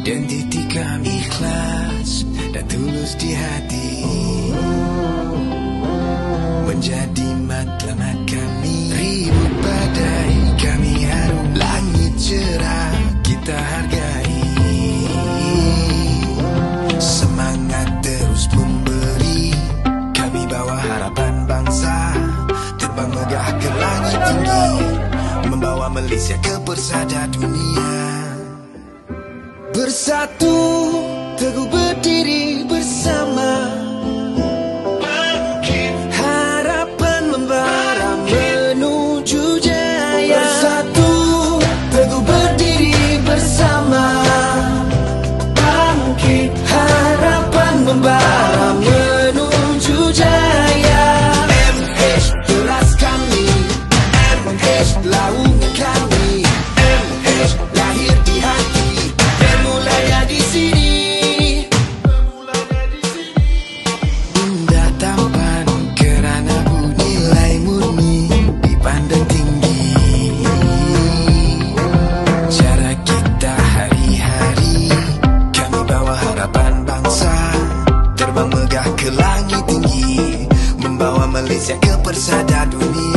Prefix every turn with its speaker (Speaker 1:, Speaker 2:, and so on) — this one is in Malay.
Speaker 1: Identiti kami ikhlas dan tulus di hati, menjadi matlamat kami. Ribut badai kami harum, langit cerah kita hargai. Semangat terus memberi, kami bawa harapan bangsa, terbang megah ke langit tinggi, membawa Malaysia ke persada dunia. Bersatu, teguh berdiri bersama, harapan membara menuju jaya. Bersatu, teguh berdiri bersama, bangkit, harapan membara menuju jaya. MH beras kami, MH laungan kami, MH lahir di hati, bermulanya di sini. Indah tampan kerana nilai murni dipandang tinggi. Cara kita hari-hari, kami bawa harapan bangsa, terbang megah ke langit tinggi, membawa Malaysia ke persada dunia.